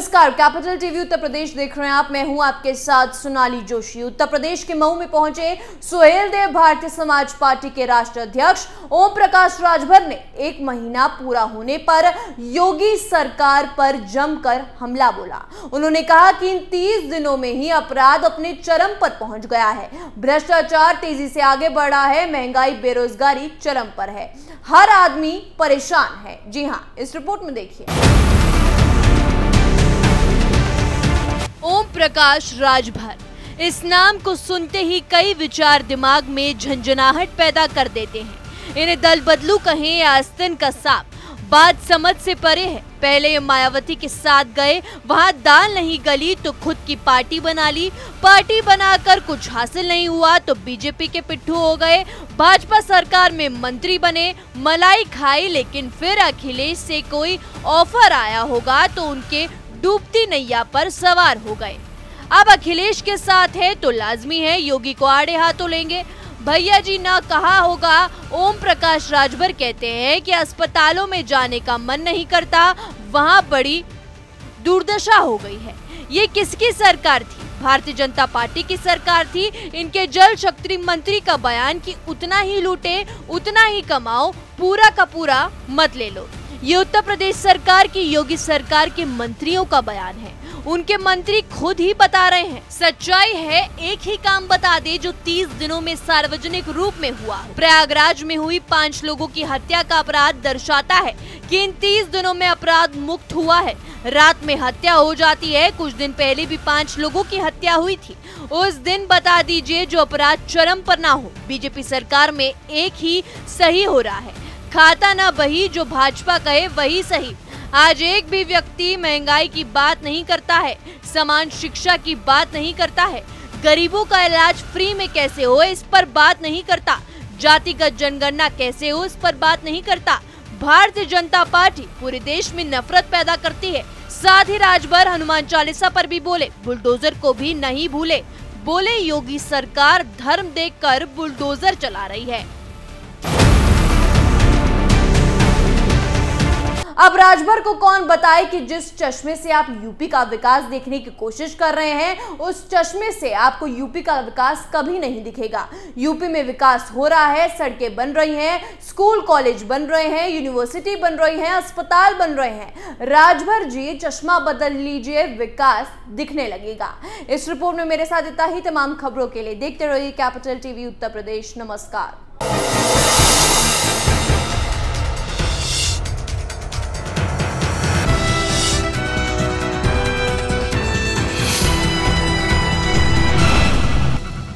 नमस्कार, capital TV Uttar Pradesh देख रहे हैं आप। मैं हूं आपके साथ सोनाली जोशी। उत्तर प्रदेश के मऊ में पहुंचे सुहेलदेव भारतीय समाज पार्टी के राष्ट्रीय अध्यक्ष ओम प्रकाश राजभर ने 1 महीना पूरा होने पर योगी सरकार पर जमकर हमला बोला। उन्होंने कहा कि इन 30 दिनों में ही अपराध अपने चरम पर पहुंच गया है, भ्रष्टाचार तेजी से आगे बढ़ा है, महंगाई बेरोजगारी चरम पर है, हर आदमी परेशान है। जी हां, इस रिपोर्ट में देखिए। ओम प्रकाश राजभर, इस नाम को सुनते ही कई विचार दिमाग में झंझनाहट पैदा कर देते हैं। इन्हें दल बदलू कहें या आस्तीन का सांप, बात समझ से परे है। पहले ये मायावती के साथ गए, वहां दाल नहीं गली तो खुद की पार्टी बना ली, पार्टी बनाकर कुछ हासिल नहीं हुआ तो बीजेपी के पिट्ठू हो गए, भाजपा सरकार में मंत्री बने, मलाई खाई, लेकिन फिर अखिलेश से कोई ऑफर आया होगा तो उनके डूबती नैया पर सवार हो गए। अब अखिलेश के साथ है तो लाजमी है योगी को आड़े हाथों लेंगे। भैया जी ना कहा होगा। ओम प्रकाश राजभर कहते हैं कि अस्पतालों में जाने का मन नहीं करता, वहां बड़ी दुर्दशा हो गई है। ये किसकी सरकार थी? भारतीय जनता पार्टी की सरकार थी। इनके जल शक्ति मंत्री का बयान कि उतना ही लूटे उतना ही कमाओ, पूरा का पूरा मत ले लो। ये उत्तर प्रदेश सरकार की योगी सरकार के मंत्रियों का बयान है। उनके मंत्री खुद ही बता रहे हैं। सच्चाई है, एक ही काम बता दे जो 30 दिनों में सार्वजनिक रूप में हुआ। प्रयागराज में हुई 5 लोगों की हत्या का अपराध दर्शाता है कि इन 30 दिनों में अपराध मुक्त हुआ है। रात में हत्या हो जाती है, कुछ दिन पहले भी 5 लोगों की हत्या हुई थी। उस दिन बता दीजिए जो अपराध चरम पर ना हो। बीजेपी सरकार में एक ही सही हो रहा है, खाता ना बही, जो भाजपा कहे वही सही। आज एक भी व्यक्ति महंगाई की बात नहीं करता है, समान शिक्षा की बात नहीं करता है, गरीबों का इलाज फ्री में कैसे हो इस पर बात नहीं करता, जातिगत जनगणना कैसे हो इस पर बात नहीं करता। भारतीय जनता पार्टी पूरे देश में नफरत पैदा करती है। साथ ही राजभर हनुमान चालीसा पर भी बोले, बुलडोजर को भी नहीं भूले। बोले योगी सरकार धर्म देखकर बुलडोजर चला रही है। अब राजभर को कौन बताए कि जिस चश्मे से आप यूपी का विकास देखने की कोशिश कर रहे हैं, उस चश्मे से आपको यूपी का विकास कभी नहीं दिखेगा। यूपी में विकास हो रहा है, सड़कें बन रही हैं, स्कूल कॉलेज बन रहे हैं, यूनिवर्सिटी बन रही है, अस्पताल बन रहे हैं। राजभर जी, चश्मा बदल लीजिए, विकास दिखने लगेगा। इस रिपोर्ट में मेरे साथ इतना ही। तमाम खबरों के लिए देखते रहिए कैपिटल टीवी उत्तर प्रदेश। नमस्कार।